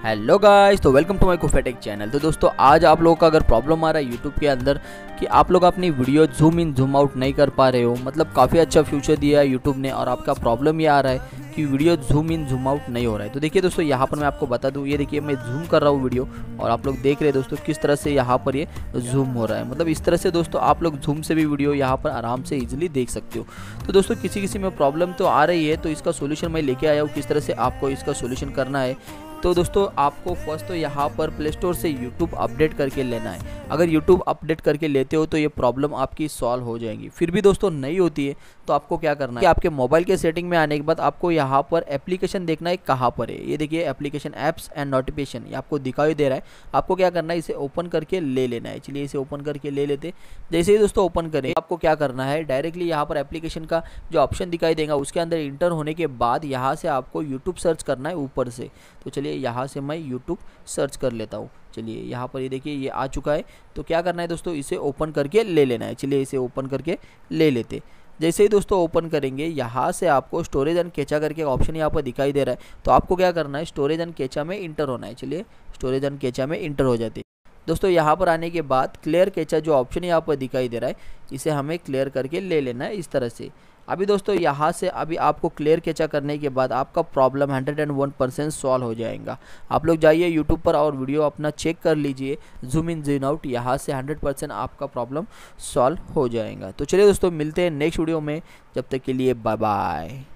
Hello guys, तो welcome to my कुफेटेक channel. तो दोस्तों आज आप लोगों का अगर प्रॉब्लम आ रहा है यूट्यूब के अंदर कि आप लोग अपनी video zoom in zoom out नहीं कर पा रहे हो, मतलब काफ़ी अच्छा फ्यूचर दिया है यूट्यूब ने और आपका प्रॉब्लम ये आ रहा है कि video zoom in zoom out नहीं हो रहा है। तो देखिए दोस्तों, यहाँ पर मैं आपको बता दूँ, ये देखिए मैं जूम कर रहा हूँ वीडियो और आप लोग देख रहे हैं दोस्तों किस तरह से यहाँ पर ये जूम हो रहा है। मतलब इस तरह से दोस्तों आप लोग जूम से भी वीडियो यहाँ पर आराम से ईजिली देख सकते हो। तो दोस्तों किसी में प्रॉब्लम तो आ रही है, तो इसका सोल्यूशन मैं लेके आया हूँ किस तरह से आपको इसका सोल्यूशन करना है। तो दोस्तों आपको फर्स्ट तो यहाँ पर प्ले स्टोर से यूट्यूब अपडेट करके लेना है। अगर यूट्यूब अपडेट करके लेते हो तो ये प्रॉब्लम आपकी सॉल्व हो जाएगी। फिर भी दोस्तों नहीं होती है तो आपको क्या करना है कि आपके मोबाइल के सेटिंग में आने के बाद आपको यहाँ पर एप्लीकेशन देखना है कहाँ पर है। ये देखिए एप्लीकेशन ऐप्स एंड नोटिफिकेशन, ये आपको दिखाई दे रहा है। आपको क्या करना है, इसे ओपन करके ले लेना है। चलिए इसे ओपन करके ले लेते। जैसे ही दोस्तों ओपन करें आपको क्या करना है, डायरेक्टली यहाँ पर एप्लीकेशन का जो ऑप्शन दिखाई देगा उसके अंदर इंटर होने के बाद यहाँ से आपको यूट्यूब सर्च करना है ऊपर से। तो चलिए यहाँ से मैं यूट्यूब सर्च कर लेता हूँ। चलिए यहाँ पर ये देखिए ये आ चुका है। तो क्या करना है दोस्तों, इसे ओपन करके ले लेना है। चलिए इसे ओपन करके ले लेते। जैसे ही दोस्तों ओपन करेंगे यहाँ से आपको स्टोरेज एंड कैचा करके ऑप्शन यहाँ पर दिखाई दे रहा है। तो आपको क्या करना है, स्टोरेज एंड कैचा में इंटर होना है। चलिए स्टोरेज एंड कैचा में इंटर हो जाते दोस्तों। यहाँ पर आने के बाद क्लियर कैचा जो ऑप्शन यहाँ पर दिखाई दे रहा है, इसे हमें क्लियर करके ले लेना है इस तरह से। अभी दोस्तों यहाँ से अभी आपको क्लियर कैचा करने के बाद आपका प्रॉब्लम 101% सॉल्व हो जाएगा। आप लोग जाइए यूट्यूब पर और वीडियो अपना चेक कर लीजिए जूम इन जूम आउट, यहाँ से 100% आपका प्रॉब्लम सॉल्व हो जाएगा। तो चलिए दोस्तों मिलते हैं नेक्स्ट वीडियो में, जब तक के लिए बाय बाय।